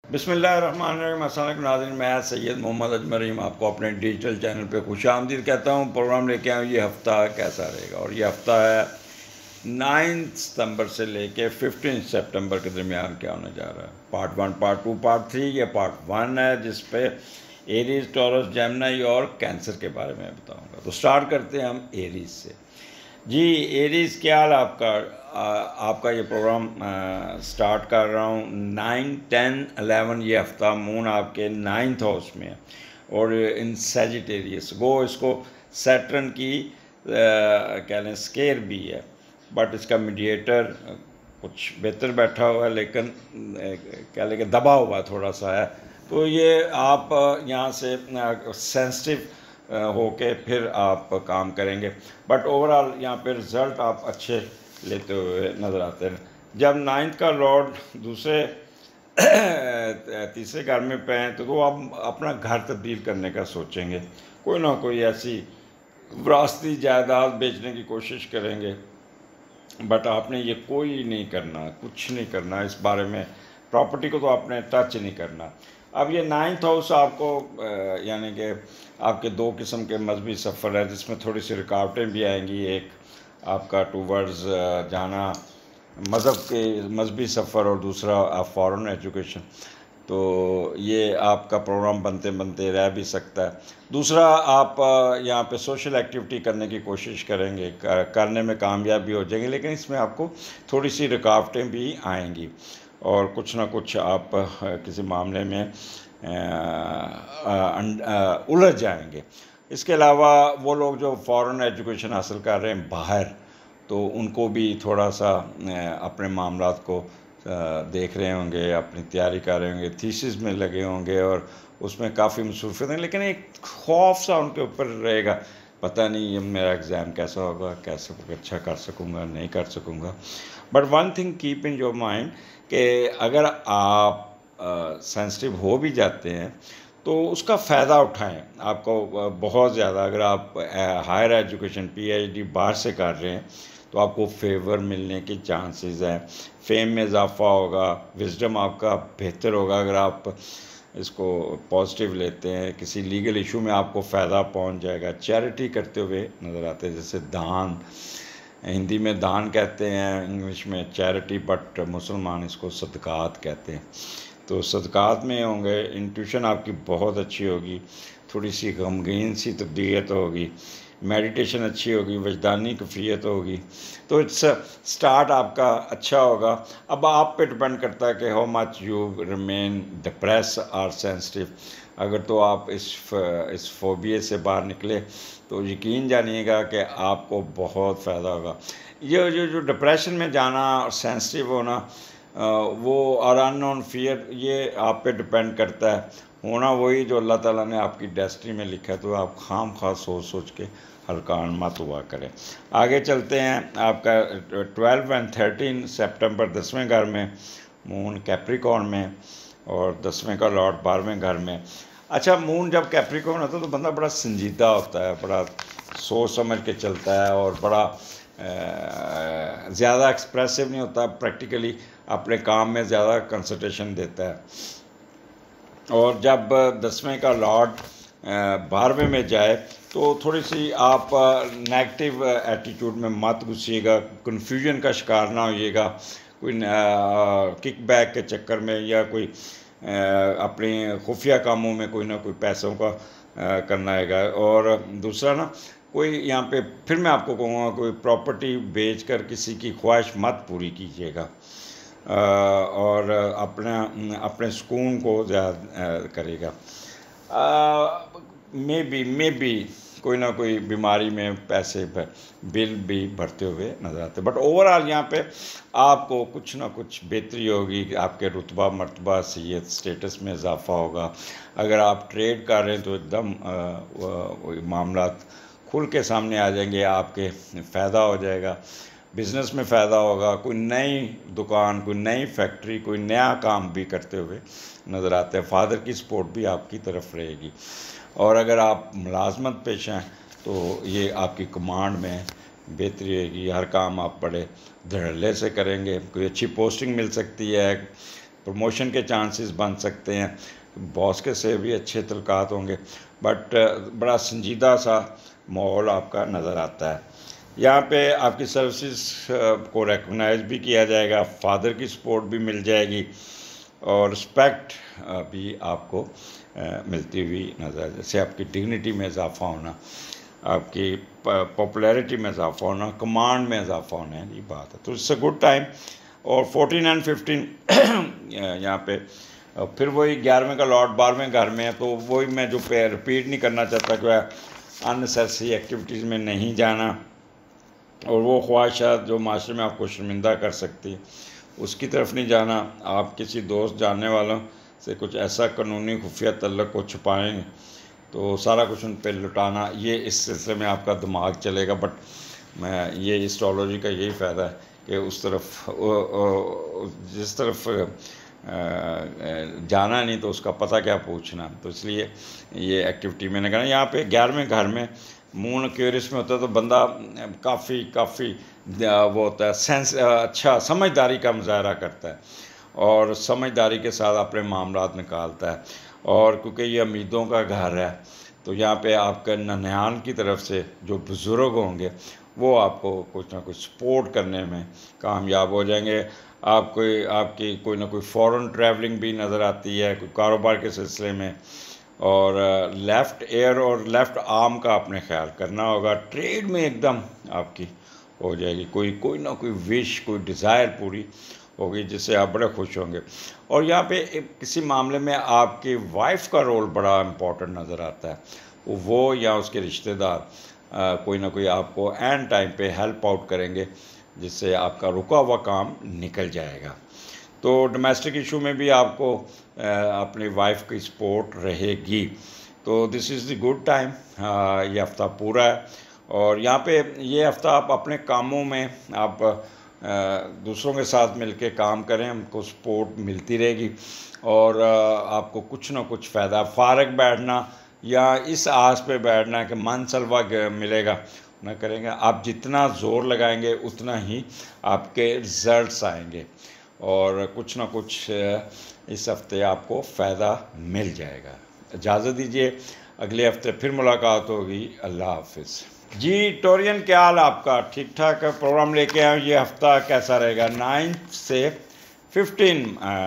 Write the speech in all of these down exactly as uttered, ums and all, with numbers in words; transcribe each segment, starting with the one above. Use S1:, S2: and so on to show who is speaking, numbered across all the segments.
S1: बिस्मिल्लाहिर्रहमानिर्रहीम। अस्सलाम वालेकुम नाज़रीन, मैं सैयद मोहम्मद अजमल रहीम आपको अपने डिजिटल चैनल पे खुशामदीद कहता हूँ। प्रोग्राम लेके आऊँ ये हफ़्ता कैसा रहेगा, और ये हफ़्ता है नाइन्थ सितंबर से लेके फिफ्टीन सितंबर के दरमियान क्या होने जा रहा है। Part one, part two, part three. ये पार्ट वन है जिस पे एरीज, टॉरस, जेमिनी और कैंसर के बारे में बताऊँगा। तो स्टार्ट करते हैं हम एरीज से। जी एरीज, क्या हाल आपका? आ, आपका ये प्रोग्राम आ, स्टार्ट कर रहा हूँ। नाइन टेन अलेवन ये हफ्ता मून आपके नाइन्थ हाउस में है और इन सैजिटेरियस वो इसको सैटर्न की कह लें स्केयर भी है, बट इसका मीडिएटर कुछ बेहतर बैठा हुआ है, लेकिन कह लें कि दबा हुआ थोड़ा सा है। तो ये आप यहाँ से सेंसिटिव होके फिर आप काम करेंगे, बट ओवरऑल यहाँ पे रिज़ल्ट आप अच्छे लेते हुए नज़र आते हैं। जब नाइन्थ का लॉर्ड दूसरे तीसरे घर में पे हैं तो, तो आप अपना घर तब्दील करने का सोचेंगे, कोई ना कोई ऐसी विरासती जायदाद बेचने की कोशिश करेंगे, बट आपने ये कोई नहीं करना, कुछ नहीं करना इस बारे में। प्रॉपर्टी को तो आपने टच नहीं करना। अब ये नाइन्थ हाउस आपको यानी कि आपके दो किस्म के मजहबी सफ़र है जिसमें थोड़ी सी रुकावटें भी आएंगी। एक आपका टूवर्ड्स जाना मज़हब के मजहबी सफ़र, और दूसरा आप फॉरेन एजुकेशन। तो ये आपका प्रोग्राम बनते बनते रह भी सकता है। दूसरा, आप यहाँ पे सोशल एक्टिविटी करने की कोशिश करेंगे, करने में कामयाब भी हो जाएंगे, लेकिन इसमें आपको थोड़ी सी रुकावटें भी आएंगी और कुछ ना कुछ आप किसी मामले में उलझ जाएंगे। इसके अलावा वो लोग जो फॉरेन एजुकेशन हासिल कर रहे हैं बाहर, तो उनको भी थोड़ा सा अपने मामलात को देख रहे होंगे, अपनी तैयारी कर रहे होंगे, थीसिस में लगे होंगे और उसमें काफ़ी मसरूफियत है, लेकिन एक खौफ सा उनके ऊपर रहेगा, पता नहीं ये मेरा एग्ज़ाम कैसा होगा, कैसे अच्छा कर सकूँगा, नहीं कर सकूँगा। But one thing keep in your mind कि अगर आप सेंसिटिव हो भी जाते हैं तो उसका फ़ायदा उठाएं। आपको बहुत ज़्यादा, अगर आप हायर एजुकेशन पीएचडी बाहर से कर रहे हैं तो आपको फेवर मिलने के चांसेस हैं, फेम में इजाफा होगा, विजडम आपका बेहतर होगा। अगर आप इसको पॉजिटिव लेते हैं, किसी लीगल इशू में आपको फ़ायदा पहुंच जाएगा। चैरिटी करते हुए नज़र आते हैं, जैसे दान, हिंदी में दान कहते हैं, इंग्लिश में चैरिटी, बट मुसलमान इसको सदक़ात कहते हैं। तो सदक़ात में होंगे, इंट्यूशन आपकी बहुत अच्छी होगी, थोड़ी सी गमगीन सी तब्दीलियत होगी, मेडिटेशन अच्छी होगी, वजदानी कफ़ियत होगी। तो इट्स स्टार्ट आपका अच्छा होगा। अब आप पे डिपेंड करता है कि how much you remain depress और सेंसिटिव। अगर तो आप इस इस फोबिया से बाहर निकले तो यकीन जानिएगा कि आपको बहुत फ़ायदा होगा। ये जो जो डिप्रेशन में जाना और सेंसिटिव होना, वो और अननोन फियर, ये आप पे डिपेंड करता है। होना वही जो अल्लाह ताला ने आपकी डेस्टिनी में लिखा है, तो आप खाम खा सोच सोच के हल्कान मत हुआ करें। आगे चलते हैं। आपका ट्वेल्व एंड थर्टीन सितंबर दसवें घर में मून कैप्रिकॉर्न में, और दसवें का लॉर्ड बारहवें घर में। अच्छा, मून जब कैप्रिकॉर्न होता है तो बंदा बड़ा संजीदा होता है, बड़ा सोच समझ के चलता है और बड़ा ज़्यादा एक्सप्रेसिव नहीं होता, प्रैक्टिकली अपने काम में ज़्यादा कंसंट्रेशन देता है। और जब दसवें का लॉर्ड बारहवें में जाए तो थोड़ी सी आप नेगेटिव एटीट्यूड में मत घुसिएगा, कन्फ्यूजन का शिकार ना होइएगा, कोई किक बैक के चक्कर में या कोई अपने खुफिया कामों में कोई ना कोई पैसों का करना आएगा। और दूसरा ना, कोई यहाँ पे फिर मैं आपको कहूँगा, कोई प्रॉपर्टी बेच कर किसी की ख्वाहिश मत पूरी कीजिएगा, और अपना अपने सुकून को ज़्यादा करेगा। मे बी मे बी कोई ना कोई बीमारी में पैसे बिल भी भरते हुए नज़र आते, बट ओवरऑल यहाँ पे आपको कुछ ना कुछ बेहतरी होगी, आपके रुतबा मर्तबा सीयत स्टेटस में इजाफा होगा। अगर आप ट्रेड कर रहे हैं तो एकदम मामला खुल के सामने आ जाएंगे, आपके फ़ायदा हो जाएगा, बिज़नेस में फ़ायदा होगा। कोई नई दुकान, कोई नई फैक्ट्री, कोई नया काम भी करते हुए नज़र आते हैं। फादर की सपोर्ट भी आपकी तरफ रहेगी। और अगर आप मुलाजमत पेश हैं तो ये आपकी कमांड में बेहतरी रहेगी, हर काम आप बड़े धड़ल्ले से करेंगे, कोई अच्छी पोस्टिंग मिल सकती है, प्रमोशन के चांसेस बन सकते हैं, बॉस के से भी अच्छे तल्कात होंगे, बट बड़ा संजीदा सा माहौल आपका नज़र आता है। यहाँ पे आपकी सर्विसेज को रिकॉग्नाइज भी किया जाएगा, फादर की सपोर्ट भी मिल जाएगी और रिस्पेक्ट भी आपको मिलती हुई नज़र, जैसे आपकी डिग्निटी में इजाफा होना, आपकी पॉपुलैरिटी में इजाफा होना, कमांड में इजाफा होना है, ये बात है। तो इट्स अ गुड टाइम। और फोर्टीन एंड फिफ्टीन यहाँ पे फिर वही ग्यारहवें का लॉर्ड बारहवें घर में है, तो वही मैं जो पे रिपीट नहीं करना चाहता कि अननेसेसरी एक्टिविटीज़ में नहीं जाना और वो ख्वाहिशात जो माशरे में आपको शर्मिंदा कर सकती है उसकी तरफ नहीं जाना। आप किसी दोस्त जानने वालों से कुछ ऐसा कानूनी खुफिया तल्लुक़ को छुपाएंगे तो सारा कुछ उन पर लुटाना, ये इस सिलसिले में आपका दिमाग चलेगा। बट मैं ये एस्ट्रोलॉजी का यही फ़ायदा है कि उस तरफ जिस तरफ जाना नहीं तो उसका पता क्या पूछना, तो इसलिए ये एक्टिविटी मैंने कहा। यहाँ पे ग्यारहवें घर में मून क्यूरियस में होता है तो बंदा काफ़ी काफ़ी वो होता है सेंस, अच्छा समझदारी का मुजाहरा करता है और समझदारी के साथ अपने मामलात निकालता है। और क्योंकि ये उम्मीदों का घर है तो यहाँ पे आपके नन्हान की तरफ से जो बुज़ुर्ग होंगे वो आपको कुछ ना कुछ सपोर्ट करने में कामयाब हो जाएंगे। आप कोई आपकी कोई ना कोई फ़ॉरेन ट्रैवलिंग भी नज़र आती है, कोई कारोबार के सिलसिले में। और लेफ़्ट एयर और लेफ़्ट आर्म का आपने ख्याल करना होगा। ट्रेड में एकदम आपकी हो जाएगी, कोई कोई ना कोई विश, कोई डिज़ायर पूरी होगी जिससे आप बड़े खुश होंगे। और यहाँ पे किसी मामले में आपकी वाइफ का रोल बड़ा इम्पोर्टेंट नज़र आता है, वो या उसके रिश्तेदार आ, कोई ना कोई आपको एंड टाइम पे हेल्प आउट करेंगे जिससे आपका रुका हुआ काम निकल जाएगा। तो डोमेस्टिक इशू में भी आपको अपनी वाइफ की सपोर्ट रहेगी। तो this is the good time. ये हफ़्ता पूरा है और यहाँ पे ये हफ़्ता आप अपने कामों में आप दूसरों के साथ मिलके काम करें, हमको सपोर्ट मिलती रहेगी और आपको कुछ ना कुछ फ़ायदा। फारग बैठना या इस आस पे बैठना कि मन सलवा मिलेगा ना करेंगे, आप जितना ज़ोर लगाएंगे उतना ही आपके रिज़ल्ट्स आएंगे और कुछ ना कुछ इस हफ्ते आपको फ़ायदा मिल जाएगा। इजाज़त दीजिए, अगले हफ्ते फिर मुलाकात होगी। अल्लाह हाफिज़। जी टोरियन, क्या हाल आपका? ठीक ठाक प्रोग्राम लेके आए। ये हफ़्ता कैसा रहेगा? नाइन्थ से फिफ्टीन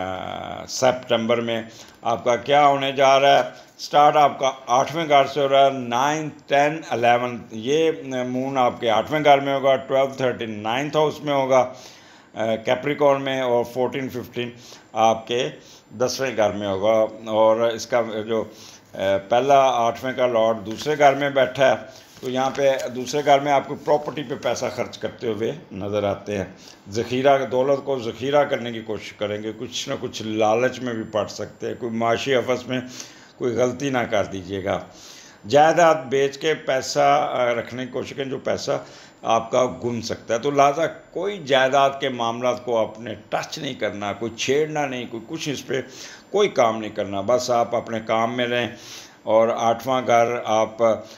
S1: सितंबर में आपका क्या होने जा रहा है? स्टार्ट आपका आठवें घर से हो रहा है। नाइन टेन अलेवन ये मून आपके आठवें घर में होगा। ट्वेल्व थर्टीन नाइन्थ हाउस में होगा कैप्रिकॉर्न में और फोर्टीन फिफ्टीन आपके दसवें घर में होगा। और इसका जो पहला आठवें का लॉर्ड दूसरे घर में बैठा है तो यहाँ पे दूसरे घर में आपको प्रॉपर्टी पे पैसा खर्च करते हुए नज़र आते हैं। ज़ख़ीरा दौलत को ज़ख़ीरा करने की कोशिश करेंगे, कुछ ना कुछ लालच में भी पड़ सकते हैं, कोई माशी हवस में कोई गलती ना कर दीजिएगा। जायदाद बेच के पैसा रखने की कोशिश करें जो पैसा आपका गुम सकता है। तो लिहाजा कोई जायदाद के मामला को आपने टच नहीं करना, कोई छेड़ना नहीं, कोई कुछ इस पर कोई काम नहीं करना, बस आप अपने काम में रहें। और आठवां घर आप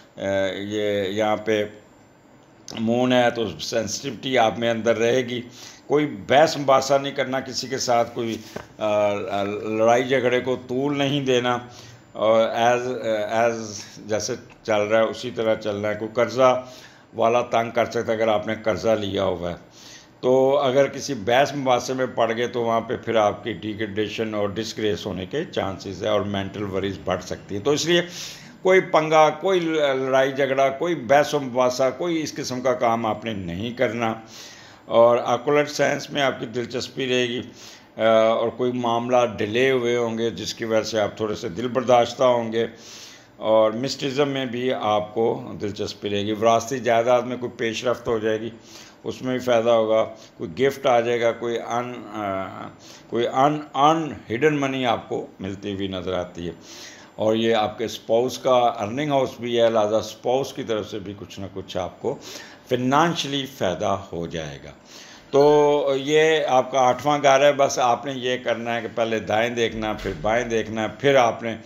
S1: ये यहाँ पे मून है तो सेंसिटिविटी आप में अंदर रहेगी। कोई बहस मुबासा नहीं करना किसी के साथ, कोई लड़ाई झगड़े को तूल नहीं देना और एज एज जैसे चल रहा है उसी तरह चलना है। कोई कर्ज़ा वाला तंग कर सकता है अगर आपने कर्ज़ा लिया हुआ है, तो अगर किसी बहस मुबासे में पड़ गए तो वहाँ पे फिर आपकी डिग्रेडेशन और डिस्ग्रेस होने के चांसेस है और मेंटल वरीज बढ़ सकती है। तो इसलिए कोई पंगा, कोई लड़ाई झगड़ा, कोई बहस मुबासा, कोई इस किस्म का काम आपने नहीं करना। और ऑकल्ट साइंस में आपकी दिलचस्पी रहेगी और कोई मामला डिले हुए होंगे जिसकी वजह से आप थोड़े से दिल बर्दाश्ता होंगे। और मिस्टिज़म में भी आपको दिलचस्पी रहेगी। विरासती जायदाद में कोई पेशरफ्त हो जाएगी, उसमें भी फ़ायदा होगा। कोई गिफ्ट आ जाएगा, कोई अन आ, कोई अन अन हिडन मनी आपको मिलती हुई नज़र आती है। और ये आपके स्पाउस का अर्निंग हाउस भी है, लिहाजा स्पाउस की तरफ से भी कुछ ना कुछ आपको फिनंशियली फ़ायदा हो जाएगा। तो ये आपका आठवां घर है। बस आपने ये करना है कि पहले दाएं देखना, फिर बाएं देखना, फिर आपने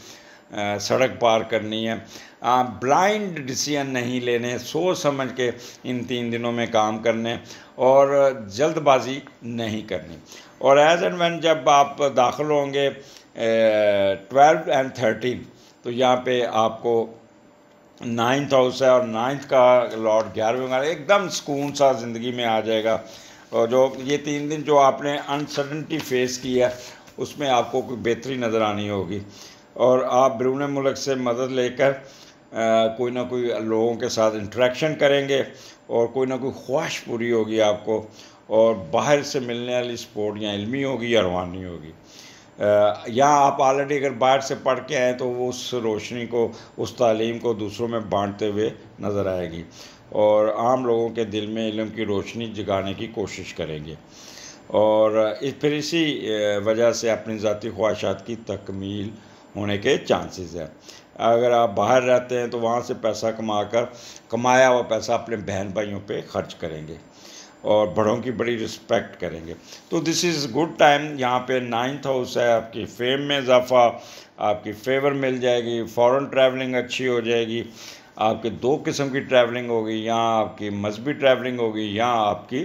S1: सड़क पार करनी है। ब्लाइंड डिसीजन नहीं लेने, सोच समझ के इन तीन दिनों में काम करने और जल्दबाजी नहीं करनी। और एज एंड व्हेन जब आप दाखिल होंगे ट्वेल्व एंड थर्टीन, तो यहाँ पे आपको नाइन्थ हाउस है और नाइन्थ का लॉर्ड ग्यारहवें में, एकदम सुकून सा ज़िंदगी में आ जाएगा। और जो ये तीन दिन जो आपने अनसर्टनिटी फेस की है उसमें आपको कोई बेहतरी नज़र आनी होगी और आप बैरून मुल्क से मदद लेकर कोई ना कोई लोगों के साथ इंटरेक्शन करेंगे और कोई ना कोई ख्वाहिश पूरी होगी आपको, और बाहर से मिलने वाली सपोर्ट या इल्मी होगी या रूहानी होगी। या आप ऑलरेडी अगर बाहर से पढ़ के आए तो वो उस रोशनी को, उस तालीम को दूसरों में बांटते हुए नज़र आएगी और आम लोगों के दिल में इल्म की रोशनी जगाने की कोशिश करेंगे। और इस फिर इसी वजह से अपनी ज़ाती ख्वाहिशात की तकमील होने के चांसेस हैं। अगर आप बाहर रहते हैं तो वहाँ से पैसा कमा कर कमाया हुआ पैसा अपने बहन भाइयों पे खर्च करेंगे और बड़ों की बड़ी रिस्पेक्ट करेंगे। तो दिस इज़ गुड टाइम। यहाँ पे नाइन्थ हाउस है, आपकी फेम में इजाफा, आपकी फेवर मिल जाएगी, फॉरेन ट्रैवलिंग अच्छी हो जाएगी, आपके दो किस्म की ट्रैवलिंग होगी, यहाँ आपकी मजहबी ट्रैवलिंग होगी, यहाँ आपकी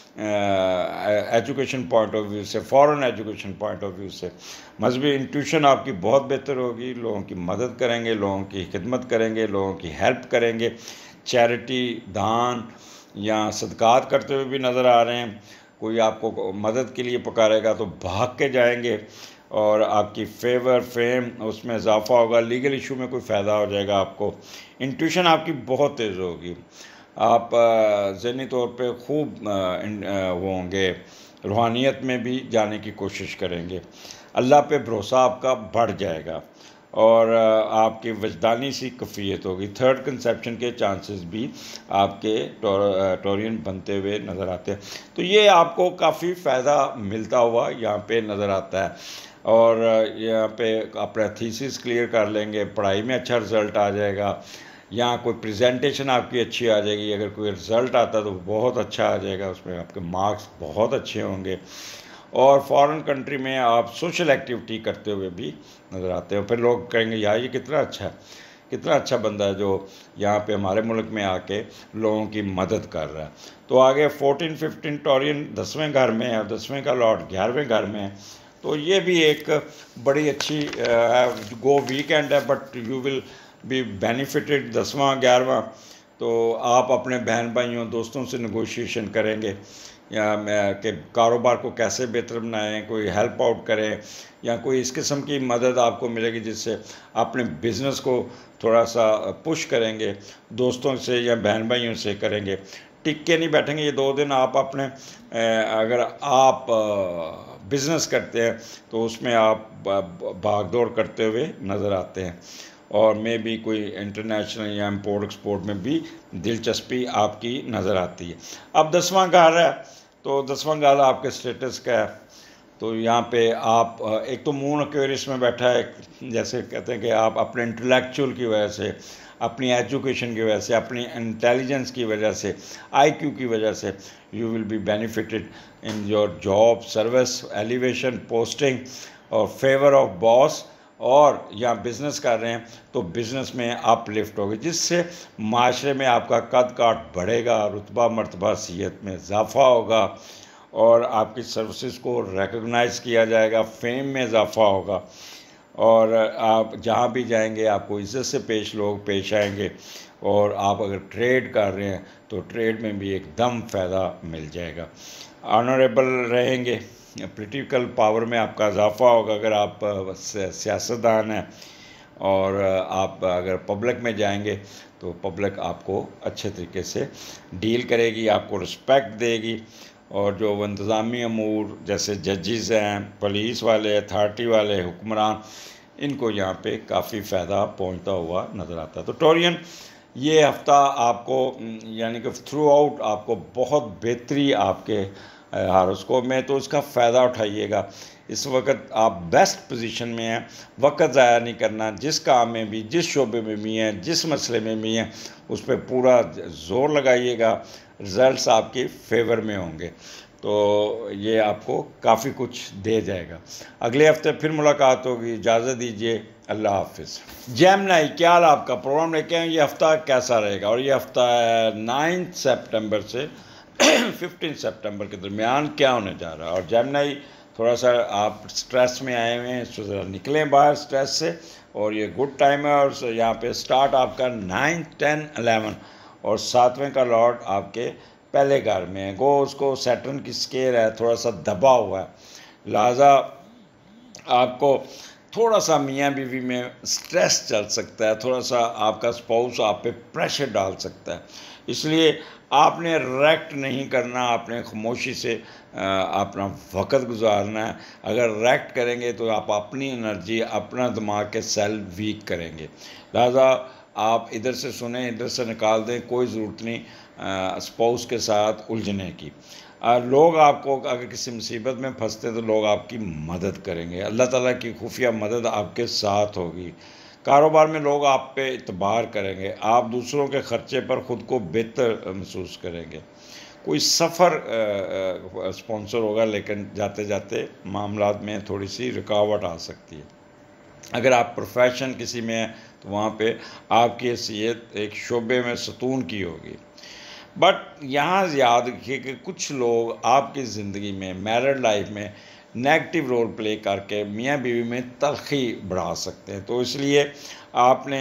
S1: एजुकेशन पॉइंट ऑफ व्यू से, foreign education point of view से मजहबी इंट्यूशन आपकी बहुत बेहतर होगी। लोगों की मदद करेंगे, लोगों की खिदमत करेंगे, लोगों की हेल्प करेंगे, चैरिटी, दान या सदकात करते हुए भी नज़र आ रहे हैं। कोई आपको मदद के लिए पुकारेगा तो भाग के जाएंगे और आपकी फेवर फेम उसमें इजाफा होगा। लीगल इशू में कोई फ़ायदा हो जाएगा आपको। इंट्यूशन आपकी बहुत तेज़ होगी, आप ज़हनी तौर पे खूब वो होंगे, रूहानियत में भी जाने की कोशिश करेंगे, अल्लाह पे भरोसा आपका बढ़ जाएगा और आपकी वजदानी सी कफ़ियत होगी। थर्ड कंसेप्शन के चांसेस भी आपके टोरियन बनते हुए नज़र आते हैं। तो ये आपको काफ़ी फ़ायदा मिलता हुआ यहाँ पे नज़र आता है और यहाँ पे अपना थीसिस क्लियर कर लेंगे, पढ़ाई में अच्छा रिज़ल्ट आ जाएगा, यहाँ कोई प्रेजेंटेशन आपकी अच्छी आ जाएगी, अगर कोई रिज़ल्ट आता है तो बहुत अच्छा आ जाएगा, उसमें आपके मार्क्स बहुत अच्छे होंगे। और फॉरेन कंट्री में आप सोशल एक्टिविटी करते हुए भी नज़र आते हो। फिर लोग कहेंगे यार ये कितना अच्छा है, कितना अच्छा बंदा है जो यहाँ पे हमारे मुल्क में आके लोगों की मदद कर रहा है। तो आगे फोर्टीन फिफ्टीन टोरियन दसवें घर में है और दसवें का लॉर्ड ग्यारहवें घर में है, तो ये भी एक बड़ी अच्छी गो वीकेंड है, but you will be benefited. दसवां ग्यारहवां तो आप अपने बहन भाइयों दोस्तों से नेगोशिएशन करेंगे या कि कारोबार को कैसे बेहतर बनाएं, कोई हेल्प आउट करें या कोई इस किस्म की मदद आपको मिलेगी जिससे अपने बिज़नेस को थोड़ा सा पुश करेंगे, दोस्तों से या बहन भाइयों से करेंगे। टिक के नहीं बैठेंगे ये दो दिन। आप अपने अगर आप बिज़नेस करते हैं तो उसमें आप भाग दौड़ करते हुए नज़र आते हैं और मे भी कोई इंटरनेशनल या इम्पोर्ट एक्सपोर्ट में भी दिलचस्पी आपकी नज़र आती है। अब दसवां घर है तो दसवां घर आपके स्टेटस का है, तो यहाँ पे आप एक तो मून एक्वेरियस में बैठा है, जैसे कहते हैं कि आप अपने इंटेलेक्चुअल की वजह से, अपनी एजुकेशन की वजह से, अपनी इंटेलिजेंस की वजह से, आईक्यू की वजह से you will be benefited in your job, service, elevation, posting और फेवर ऑफ बॉस। और या बिज़नेस कर रहे हैं तो बिज़नेस में आप लिफ्ट होगी जिससे माशरे में आपका कद काठ बढ़ेगा, रुतबा मर्तबा सीहत में इजाफा होगा और आपकी सर्विसेज को रिकग्नाइज़ किया जाएगा, फेम में इजाफा होगा और आप जहाँ भी जाएंगे आपको इज़्ज़त से पेश लोग पेश आएंगे। और आप अगर ट्रेड कर रहे हैं तो ट्रेड में भी एकदम फ़ायदा मिल जाएगा, ऑनरेबल रहेंगे, पॉलिटिकल पावर में आपका इजाफा होगा अगर आप सियासतदान हैं। और आप अगर पब्लिक में जाएंगे तो पब्लिक आपको अच्छे तरीके से डील करेगी, आपको रिस्पेक्ट देगी। और जो इंतज़ामी अमूर जैसे जजेस हैं, पुलिस वाले, अथॉरिटी वाले, हुक्मरान, इनको यहाँ पे काफ़ी फ़ायदा पहुँचता हुआ नज़र आता है। तो टोरियन ये हफ़्ता आपको यानी कि थ्रू आउट आपको बहुत बेहतरी आपके हारोस्कोप में, तो उसका फ़ायदा उठाइएगा। इस वक्त आप बेस्ट पोजीशन में हैं, वक्त ज़ाया नहीं करना। जिस काम में भी, जिस शोबे में भी हैं, जिस मसले में भी हैं, उस पर पूरा ज़ोर लगाइएगा, रिज़ल्ट्स आपके फेवर में होंगे। तो ये आपको काफ़ी कुछ दे जाएगा। अगले हफ्ते फिर मुलाकात होगी, इजाज़त दीजिए। अल्लाह हाफिज़। जेमिनी, क्या हाल आपका? प्रोग्राम लेके आए, ये हफ़्ता कैसा रहेगा? और ये हफ़्ता है नाइन्थ सितंबर से फिफ्टीन सितंबर के दरमियान क्या होने जा रहा है। और जेमिनी, थोड़ा सा आप स्ट्रेस में आए हुए हैं, इसको ज़रा निकलें बाहर स्ट्रेस से, और ये गुड टाइम है। और यहाँ पे स्टार्ट आपका नाइन टेन एलेवन, और सातवें का लॉर्ड आपके पहले घर में है। गो उसको सैटर्न की स्केल है, थोड़ा सा दबा हुआ है, लिहाजा आपको थोड़ा सा मियाँ बीवी में स्ट्रेस चल सकता है, थोड़ा सा आपका स्पाउस आप पे प्रेशर डाल सकता है। इसलिए आपने रिएक्ट नहीं करना, आपने खामोशी से अपना वक़्त गुजारना है। अगर रिएक्ट करेंगे तो आप अपनी एनर्जी, अपना दिमाग के सेल वीक करेंगे। लिहाजा आप इधर से सुने, इधर से निकाल दें, कोई ज़रूरत नहीं स्पाउस के साथ उलझने की। लोग आपको अगर किसी मुसीबत में फंसते हैं तो लोग आपकी मदद करेंगे, अल्लाह ताला की खुफिया मदद आपके साथ होगी। कारोबार में लोग आप पे इतबार करेंगे, आप दूसरों के ख़र्चे पर ख़ुद को बेहतर महसूस करेंगे। कोई सफ़र स्पॉन्सर होगा, लेकिन जाते जाते मामलात में थोड़ी सी रुकावट आ सकती है। अगर आप प्रोफेशन किसी में हैं तो वहाँ पे आपकी हैसियत एक शोबे में सतून की होगी। बट यहाँ याद रखिए कि कुछ लोग आपकी ज़िंदगी में, मैरिड लाइफ में नेगेटिव रोल प्ले करके मियाँ बीवी में तलखी बढ़ा सकते हैं। तो इसलिए आपने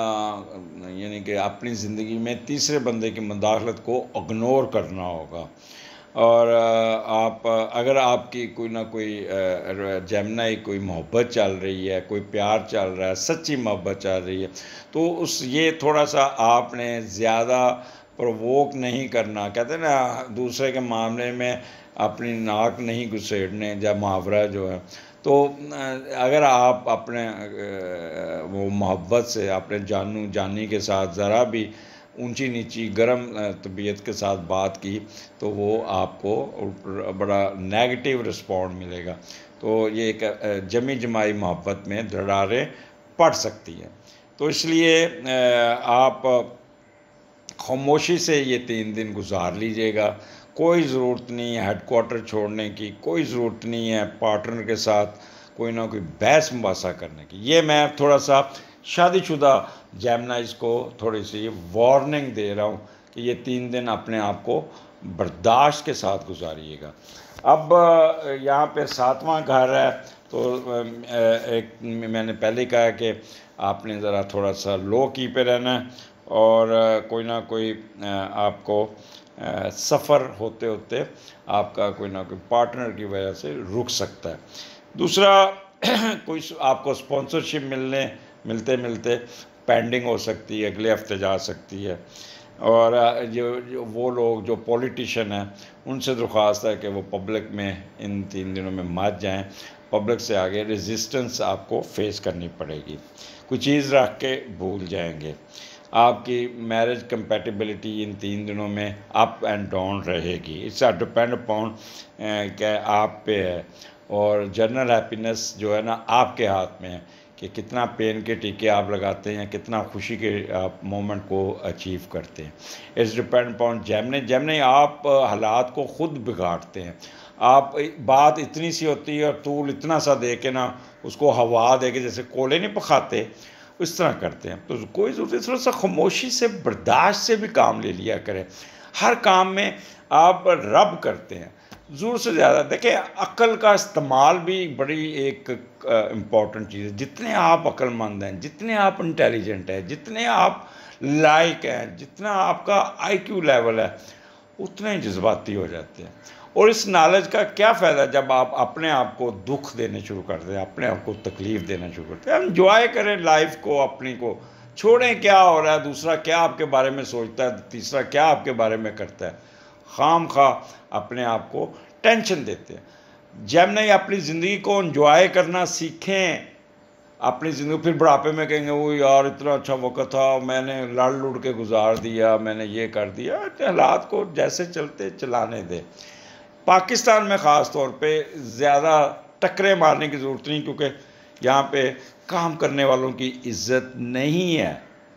S1: यानी कि अपनी ज़िंदगी में तीसरे बंदे की मुदाखलत को इग्नोर करना होगा। और आप अगर आपकी कोई ना कोई जेमिनी कोई मोहब्बत चल रही है, कोई प्यार चल रहा है, सच्ची मोहब्बत चल रही है, तो उस ये थोड़ा सा आपने ज़्यादा प्रोवोक नहीं करना। कहते हैं ना, दूसरे के मामले में अपनी नाक नहीं घुसेड़ने, जब मुहावरा जो है। तो अगर आप अपने वो मोहब्बत से अपने जानू जानी के साथ ज़रा भी ऊंची नीची गर्म तबीयत के साथ बात की तो वो आपको बड़ा नेगेटिव रिस्पॉन्ड मिलेगा। तो ये एक जमी जमाई मोहब्बत में दरारें पड़ सकती हैं। तो इसलिए आप खामोशी से ये तीन दिन गुजार लीजिएगा। कोई ज़रूरत नहीं है हेडक्वार्टर छोड़ने की, कोई ज़रूरत नहीं है पार्टनर के साथ कोई ना कोई बहस मुबासा करने की। ये मैं थोड़ा सा शादीशुदा जेमिनीज़ को थोड़ी सी वार्निंग दे रहा हूँ कि ये तीन दिन अपने आप को बर्दाश्त के साथ गुजारिएगा। अब यहाँ पे सातवां घर है, तो एक मैंने पहले कहा कि आपने ज़रा थोड़ा सा लो की पे रहना है, और कोई ना कोई आपको सफ़र होते होते आपका कोई ना कोई पार्टनर की वजह से रुक सकता है। दूसरा, कोई आपको स्पॉन्सरशिप मिलने मिलते मिलते पेंडिंग हो सकती है, अगले हफ्ते जा सकती है। और जो, जो वो लोग जो पॉलिटिशियन हैं उनसे दरख्वास्त है कि वो पब्लिक में इन तीन दिनों में मत जाएं। पब्लिक से आगे रेजिस्टेंस आपको फेस करनी पड़ेगी, कोई चीज़ रख के भूल जाएंगे। आपकी मैरिज कंपैटिबिलिटी इन तीन दिनों में अप एंड डाउन रहेगी। इट्स डिपेंड अपॉन क्या आप पे है। और जनरल हैप्पीनेस जो है ना आपके हाथ में है कि कितना पेन के टीके आप लगाते हैं, कितना खुशी के आप मोमेंट को अचीव करते हैं। It's depend upon Gemini. Gemini आप हालात को ख़ुद बिगाड़ते हैं। आप बात इतनी सी होती है और तूल इतना सा दे के ना उसको हवा दे के, जैसे कोले नहीं पकाते, इस तरह करते हैं। तो कोई ज़रूरत थोड़ा सा खामोशी से, बर्दाश्त से भी काम ले लिया करें। हर काम में आप रब करते हैं ज़रूर से ज़्यादा। देखिए, अक्ल का इस्तेमाल भी बड़ी एक इम्पॉर्टेंट चीज़ है। जितने आप अक्लमंद हैं, जितने आप इंटेलिजेंट हैं, जितने आप लायक हैं, जितना आपका आई क्यू लेवल है, उतने ही जज्बाती हो जाते हैं। और इस नॉलेज का क्या फ़ायदा जब आप अपने आप को दुख देने शुरू कर दें, अपने आप को तकलीफ़ देना शुरू करते हैं। एंजॉय करें लाइफ को, अपनी को छोड़ें क्या हो रहा है, दूसरा क्या आपके बारे में सोचता है, तीसरा क्या आपके बारे में करता है। खाम खा अपने आप को टेंशन देते हैं। जेमिनी अपनी ज़िंदगी को एंजॉय करना सीखें। अपनी ज़िंदगी फिर बुढ़ापे में कहेंगे वो यार इतना अच्छा वक्त था, मैंने लड़ लुड़ के गुजार दिया, मैंने ये कर दिया। हालात को जैसे चलते चलाने दें। पाकिस्तान में ख़ास तौर पे ज़्यादा टक्करें मारने की ज़रूरत नहीं, क्योंकि यहाँ पे काम करने वालों की इज़्ज़त नहीं है।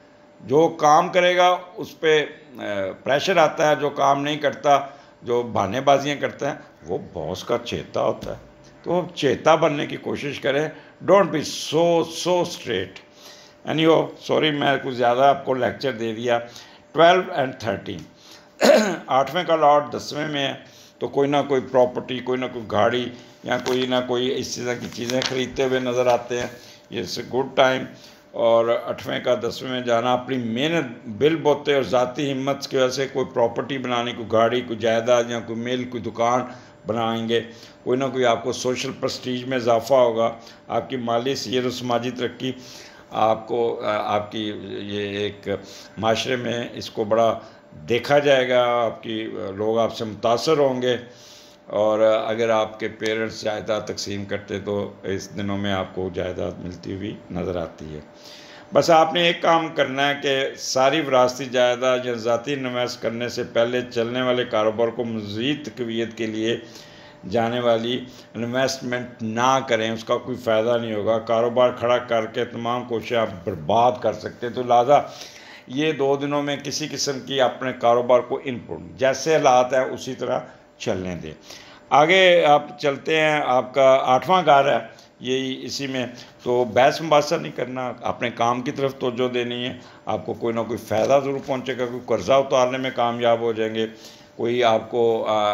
S1: जो काम करेगा उस पर प्रेशर आता है, जो काम नहीं करता, जो बहानेबाजियाँ करता है, वो बॉस का चेता होता है। तो चेता बनने की कोशिश करें, don't be so so straight. Anyhow sorry मैं कुछ ज़्यादा आपको लेक्चर दे दिया। ट्वेल्व एंड थर्टीन आठवें का लॉर्ड दसवें में है, तो कोई ना कोई प्रॉपर्टी, कोई ना कोई गाड़ी या कोई ना कोई इस तरह की चीज़ें खरीदते हुए नज़र आते हैं, ये इट्स गुड टाइम। और आठवें का दसवें में जाना, अपनी मेहनत बिल बोते और ज़ाती हिम्मत की वजह से कोई प्रॉपर्टी बनानी, कोई गाड़ी, कोई जायदाद या कोई मिल, कोई दुकान बनाएंगे, कोई ना कोई आपको सोशल प्रेस्टीज में इजाफा होगा, आपकी माली सेहत और समाजी तरक्की, आपको आपकी ये एक माशरे में इसको बड़ा देखा जाएगा, आपकी लोग आपसे मुतासर होंगे। और अगर आपके पेरेंट्स जायदाद तकसीम करते तो इस दिनों में आपको जायदाद मिलती हुई नज़र आती है। बस आपने एक काम करना है कि सारी विरासती जायदाद या ज़ाती इन्वेस्ट करने से पहले चलने वाले कारोबार को मज़ीद तक़वियत के लिए जाने वाली इन्वेस्टमेंट ना करें, उसका कोई फ़ायदा नहीं होगा। कारोबार खड़ा करके तमाम कोशिशें आप बर्बाद कर सकते हैं। तो लिहाजा ये दो दिनों में किसी किस्म की अपने कारोबार को इनपुट जैसे हालात है उसी तरह चलने दें। आगे आप चलते हैं, आपका आठवां घर है यही इसी में, तो बहस मुबासा नहीं करना, अपने काम की तरफ तवज्जो देनी है। आपको कोई ना कोई फ़ायदा ज़रूर पहुंचेगा, कोई कर्जा उतारने में कामयाब हो जाएंगे, कोई आपको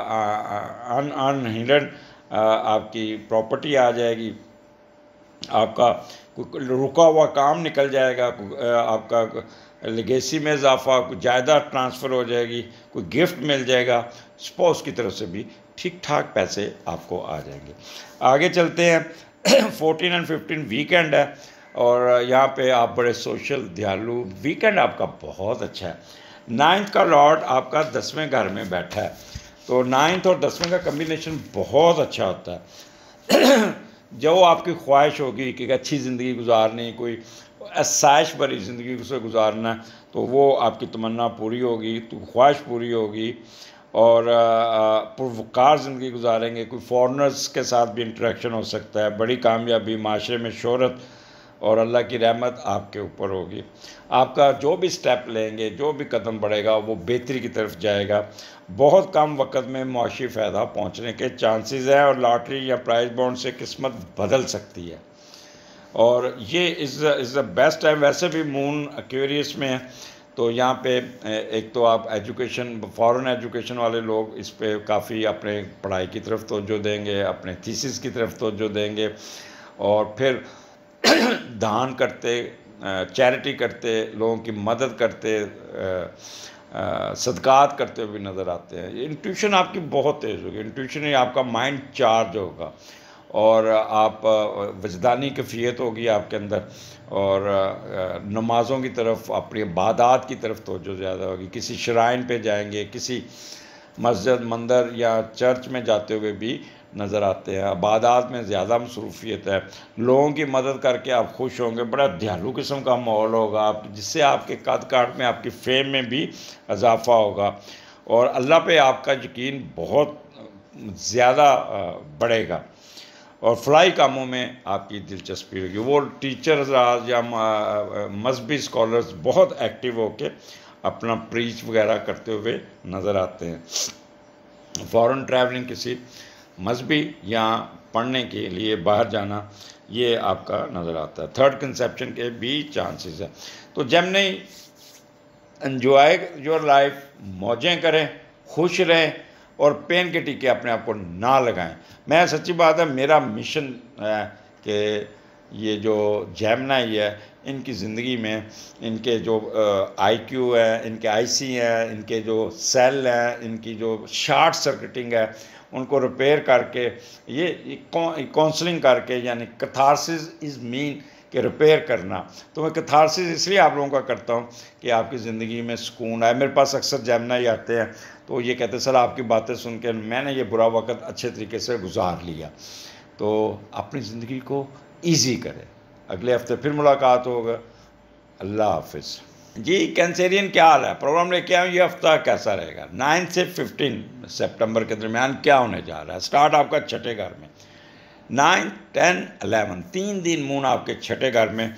S1: अन अनहिडन आपकी प्रॉपर्टी आ जाएगी, आपका कोई रुका हुआ काम निकल जाएगा, आपका लेगेसी में इजाफा, कोई जायदाद ट्रांसफ़र हो जाएगी, कोई गिफ्ट मिल जाएगा, स्पाउस की तरफ से भी ठीक ठाक पैसे आपको आ जाएंगे। आगे चलते हैं, फोर्टीन एंड फिफ्टीन वीकेंड है और यहाँ पे आप बड़े सोशल दयालु, वीकेंड आपका बहुत अच्छा है। नाइन्थ का लॉर्ड आपका दसवें घर में बैठा है, तो नाइन्थ और दसवें का कम्बिनेशन बहुत अच्छा होता है। जो आपकी ख्वाहिश होगी कि अच्छी ज़िंदगी गुजारनी, कोई आसाइश भरी ज़िंदगी से गुजारना, तो वो आपकी तमन्ना पूरी होगी, तो ख्वाहिश पूरी होगी और पुरवकार ज़िंदगी गुजारेंगे। कोई फॉरेनर्स के साथ भी इंटरेक्शन हो सकता है, बड़ी कामयाबी, माशरे में शोहरत और अल्लाह की रहमत आपके ऊपर होगी। आपका जो भी स्टेप लेंगे, जो भी कदम बढ़ेगा वो बेहतरी की तरफ जाएगा। बहुत कम वक्त में मुआशी फ़ायदा पहुंचने के चांसेस हैं और लॉटरी या प्राइज बॉन्ड से किस्मत बदल सकती है और ये is is the best time. वैसे भी मून एक्वेरियस में है, तो यहाँ पे एक तो आप एजुकेशन, फॉरेन एजुकेशन वाले लोग इस पे काफ़ी अपने पढ़ाई की तरफ तवज्जो देंगे, अपने थीसिस की तरफ तवज्जो देंगे और फिर दान करते, चैरिटी करते, लोगों की मदद करते, सदकात करते हुए नज़र आते हैं। इंट्यूशन आपकी बहुत तेज़ होगी, इंट्यूशन ही आपका माइंड चार्ज होगा और आप वजदानी कैफियत होगी आपके अंदर और नमाज़ों की तरफ, अपनी इबादत की तरफ तवज्जो ज़्यादा होगी। किसी श्राइन पे जाएंगे, किसी मस्जिद, मंदिर या चर्च में जाते हुए भी नज़र आते हैं। इबादत में ज़्यादा मसरूफियत है, लोगों की मदद करके आप खुश होंगे, बड़ा दयालु किस्म का माहौल होगा आप, जिससे आपके कद काट में, आपकी फेम में भी इजाफा होगा और अल्लाह पे आपका यकीन बहुत ज़्यादा बढ़ेगा और फलाई कामों में आपकी दिलचस्पी होगी। वो टीचर्स या मजहबी स्कॉलर्स बहुत एक्टिव होके अपना प्रीच वगैरह करते हुए नज़र आते हैं। फॉरेन ट्रैवलिंग, किसी मजहबी या पढ़ने के लिए बाहर जाना, ये आपका नज़र आता है। थर्ड कंसेप्शन के भी चांसेस हैं। तो जेमिनी, एंजॉय योर लाइफ, मौजें करें, खुश रहें और पेन के टीके अपने आप को ना लगाएं। मैं सच्ची बात है, मेरा मिशन है कि ये जो जेमिनी है, इनकी ज़िंदगी में इनके जो आई क्यू है, इनके आई सी हैं, इनके जो सेल हैं, इनकी जो शार्ट सर्किटिंग है, उनको रिपेयर करके, ये काउंसलिंग करके, यानी कैथारसिस इज़ मीन कि रिपेयर करना। तो मैं कैथारसिस इसलिए आप लोगों का करता हूँ कि आपकी ज़िंदगी में सुकून आए। मेरे पास अक्सर जेमिनी आते हैं तो ये कहते हैं सर आपकी बातें सुन के मैंने ये बुरा वक्त अच्छे तरीके से गुजार लिया। तो अपनी ज़िंदगी को ईजी करें। अगले हफ्ते फिर मुलाकात होगा। अल्लाह हाफिज़। जी कैंसेरियन, क्या हाल है? प्रोग्राम लेके आऊँ, ये हफ्ता कैसा रहेगा? नाइन से फिफ्टीन सितंबर के दरमियान क्या होने जा रहा है? स्टार्ट आपका छठे घर में, नाइन टेन अलेवन, तीन दिन मून आपके छठे घर में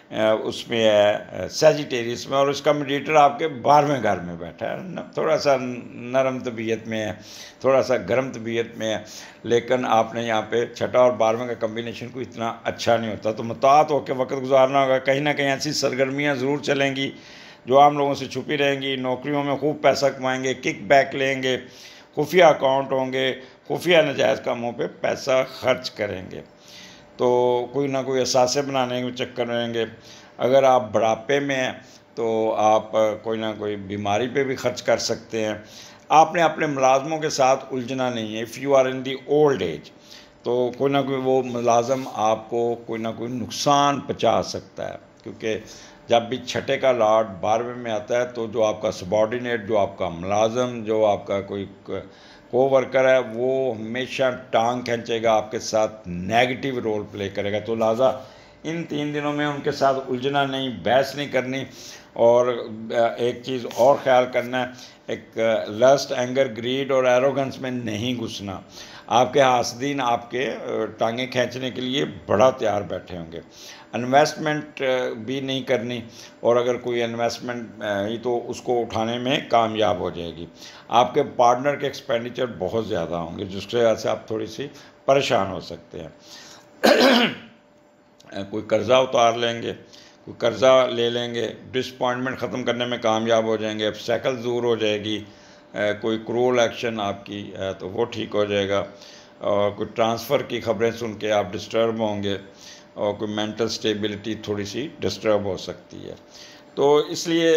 S1: उसमें है सैजिटेरियस में, और उसका मीडिएटर आपके बारहवें घर में बैठा है। थोड़ा सा नरम तबीयत में है, थोड़ा सा गर्म तबीयत में है, लेकिन आपने यहाँ पे छठा और बारहवें का कम्बिनेशन कोई इतना अच्छा नहीं होता। तो मुतात होकर वक्त गुजारना होगा। कहीं ना कहीं ऐसी सरगर्मियाँ ज़रूर चलेंगी जो आम लोगों से छुपी रहेंगी। नौकरियों में खूब पैसा कमाएंगे, किक बैक लेंगे, खुफिया अकाउंट होंगे, खुफिया नाजायज़ कामों पे पैसा खर्च करेंगे। तो कोई ना कोई असासे बनाने के चक्कर रहेंगे। अगर आप बुढ़ापे में हैं तो आप कोई ना कोई बीमारी पे भी खर्च कर सकते हैं। आपने अपने मुलाजमों के साथ उलझना नहीं है। If you are in the old age, तो कोई ना कोई वो मुलाजम आपको कोई ना कोई नुकसान पहुँचा सकता है, क्योंकि जब भी छठे का लॉर्ड बारहवें में आता है तो जो आपका सबॉर्डिनेट, जो आपका मुलाजम, जो आपका कोई को वर्कर है, वो हमेशा टांग खींचेगा, आपके साथ नेगेटिव रोल प्ले करेगा। तो लिहाजा इन तीन दिनों में उनके साथ उलझना नहीं, बहस नहीं करनी। और एक चीज़ और ख्याल करना है, एक लस्ट, एंगर, ग्रीड और एरोगेंस में नहीं घुसना। आपके हासदीन आपके टांगें खींचने के लिए बड़ा तैयार बैठे होंगे। इन्वेस्टमेंट भी नहीं करनी, और अगर कोई इन्वेस्टमेंट ही तो उसको उठाने में कामयाब हो जाएगी। आपके पार्टनर के एक्सपेंडिचर बहुत ज़्यादा होंगे, जिसकी वजह से आप थोड़ी सी परेशान हो सकते हैं। कोई कर्ज़ा उतार लेंगे, कोई कर्ज़ा ले लेंगे, डिसअपॉइंटमेंट ख़त्म करने में कामयाब हो जाएंगे, ऑब्स्टेकल दूर हो जाएगी। कोई क्रूअल एक्शन आपकी है तो वो ठीक हो जाएगा, और कोई ट्रांसफ़र की खबरें सुन के आप डिस्टर्ब होंगे, और कोई मेंटल स्टेबिलिटी थोड़ी सी डिस्टर्ब हो सकती है। तो इसलिए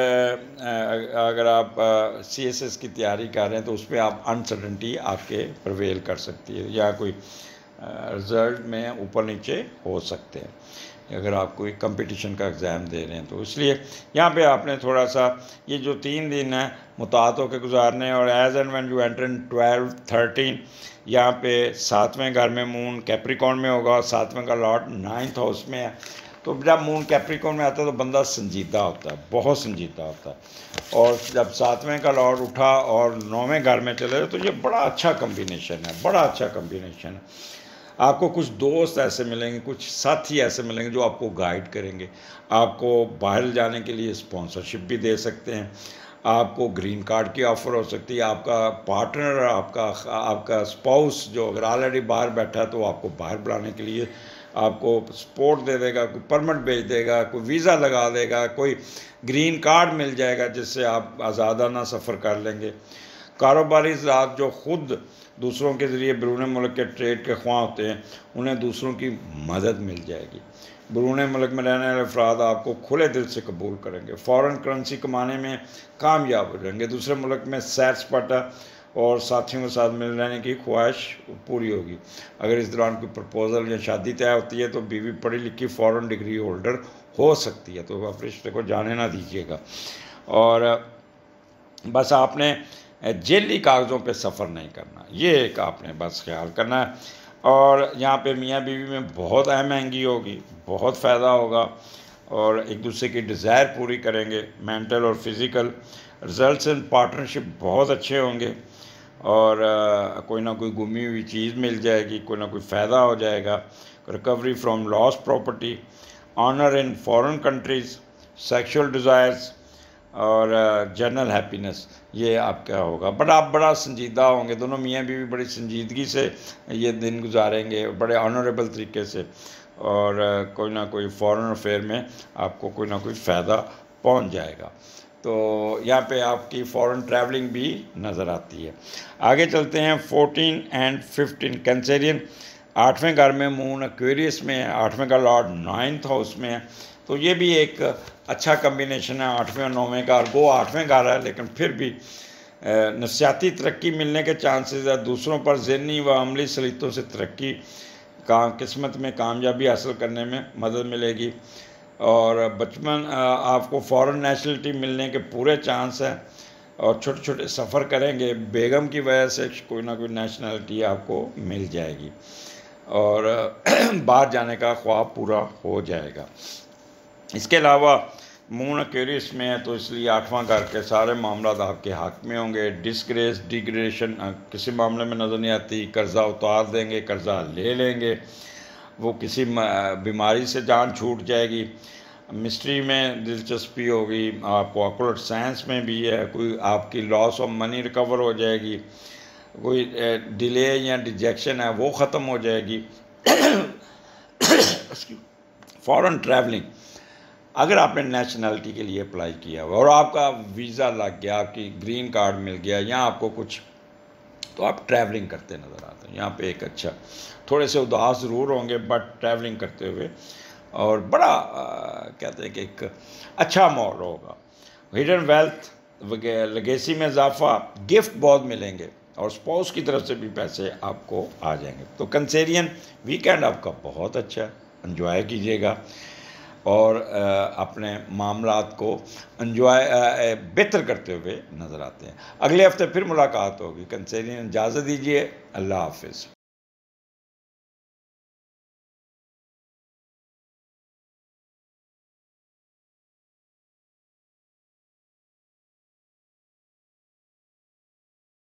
S1: अगर आप सी एस एस की तैयारी कर रहे हैं तो उसमें आप अनसर्टेनिटी आपके प्रवेल कर सकती है, या कोई रिज़ल्ट में ऊपर नीचे हो सकते हैं अगर आप कोई कंपटीशन का एग्ज़ाम दे रहे हैं। तो इसलिए यहाँ पे आपने थोड़ा सा ये जो तीन दिन है मुतात होकर गुजारने। और as and when you enter in twelve thirteen, यहाँ पे सातवें घर में मून कैप्रिकॉर्न में होगा, और सातवें का लॉर्ड नाइन्थ हाउस में है। तो जब मून कैप्रिकॉर्न में आता है तो बंदा संजीदा होता है, बहुत संजीदा होता है। और जब सातवें का लॉर्ड उठा और नौवें घर में चले तो ये बड़ा अच्छा कम्बिनेशन है, बड़ा अच्छा कम्बिनेशन है। आपको कुछ दोस्त ऐसे मिलेंगे, कुछ साथी ऐसे मिलेंगे जो आपको गाइड करेंगे, आपको बाहर जाने के लिए स्पॉन्सरशिप भी दे सकते हैं, आपको ग्रीन कार्ड की ऑफ़र हो सकती है। आपका पार्टनर, आपका आपका स्पाउस जो अगर ऑलरेडी बाहर बैठा है तो आपको बाहर बुलाने के लिए आपको सपोर्ट दे देगा, कोई परमिट भेज देगा, कोई वीज़ा लगा देगा, कोई ग्रीन कार्ड मिल जाएगा जिससे आप आज़ादाना सफ़र कर लेंगे। कारोबारी ज़ात जो ख़ुद दूसरों के ज़रिए बैरून मुल्क के ट्रेड के ख्वाह होते हैं, उन्हें दूसरों की मदद मिल जाएगी। बैरून मुल्क में रहने वाले अफराद आपको खुले दिल से कबूल करेंगे। फ़ॉरेन करेंसी कमाने में कामयाब हो जाएंगे। दूसरे मुल्क में सैर सपाटा और साथियों के साथ मिल रहने की ख्वाहिश पूरी होगी। अगर इस दौरान कोई प्रपोज़ल या शादी तय होती है तो बीवी पढ़ी लिखी फ़ॉरेन डिग्री होल्डर हो सकती है, तो आप रिश्ते को जाने ना दीजिएगा। और बस आपने जेली कागज़ों पे सफ़र नहीं करना, ये एक आपने बस ख्याल करना है। और यहाँ पे मियाँ बीवी में बहुत अहमंगी होगी, बहुत फ़ायदा होगा, और एक दूसरे की डिज़ायर पूरी करेंगे, मेंटल और फिज़िकल। रिजल्ट्स इन पार्टनरशिप बहुत अच्छे होंगे, और आ, कोई ना कोई गुमी हुई चीज़ मिल जाएगी, कोई ना कोई फ़ायदा हो जाएगा। Recovery from loss property, honour in foreign countries, sexual desires और जनरल हैप्पीनेस, ये आपका होगा। बट आप बड़ा संजीदा होंगे, दोनों मियाँ बीवी बड़ी संजीदगी से ये दिन गुजारेंगे, बड़े ऑनरेबल तरीके से, और कोई ना कोई फॉरेन अफेयर में आपको कोई ना कोई फ़ायदा पहुंच जाएगा। तो यहाँ पे आपकी फॉरेन ट्रैवलिंग भी नज़र आती है। आगे चलते हैं फोर्टीन एंड फिफ्टीन कैंसेरियन। आठवें घर में मून एक्वेरियस में है, आठवें का लॉर्ड नाइन्थ हाउस में है। तो ये भी एक अच्छा कम्बिनेशन है आठवें और नौवें का। गो आठवें घर है लेकिन फिर भी नफसियाती तरक्की मिलने के चांसेस है। दूसरों पर ज़हनी व अमली सलीतों से तरक्की, काम किस्मत में कामयाबी हासिल करने में मदद मिलेगी। और बचपन आपको फॉरेन नेशनलिटी मिलने के पूरे चांस हैं, और छोटे छोटे सफ़र करेंगे, बेगम की वजह से कोई ना कोई नेशनलिटी आपको मिल जाएगी, और बाहर जाने का ख्वाब पूरा हो जाएगा। इसके अलावा मून एक्वेरियस में है तो इसलिए आठवां घर के सारे मामला आपके हक में होंगे। डिस्ग्रेस डिग्रेडेशन किसी मामले में नज़र नहीं आती। कर्ज़ा उतार देंगे, कर्ज़ा ले लेंगे, वो किसी बीमारी से जान छूट जाएगी, मिस्ट्री में दिलचस्पी होगी आपको, ऑकल्ट साइंस में भी है, कोई आपकी लॉस ऑफ मनी रिकवर हो जाएगी, कोई डिले या डिजेक्शन है वो ख़त्म हो जाएगी। फॉरेन ट्रैवलिंग, अगर आपने नेशनलिटी के लिए अप्लाई किया हुआ और आपका वीज़ा लग गया, आपकी ग्रीन कार्ड मिल गया या आपको कुछ, तो आप ट्रैवलिंग करते नज़र आते हैं। यहाँ पे एक अच्छा, थोड़े से उदास ज़रूर होंगे बट ट्रैवलिंग करते हुए, और बड़ा आ, कहते हैं कि एक अच्छा माहौल होगा। हिडन वेल्थ, लेगेसी में इजाफा, गिफ्ट बहुत मिलेंगे और स्पाउस की तरफ से भी पैसे आपको आ जाएंगे। तो कैंसेरियन वीकेंड आपका बहुत अच्छा है, एंजॉय कीजिएगा और अपने मामलात को एंजॉय बेहतर करते हुए नज़र आते हैं। अगले हफ्ते फिर मुलाकात होगी। कैंसेरियन इजाज़त दीजिए, अल्लाह हाफिज़।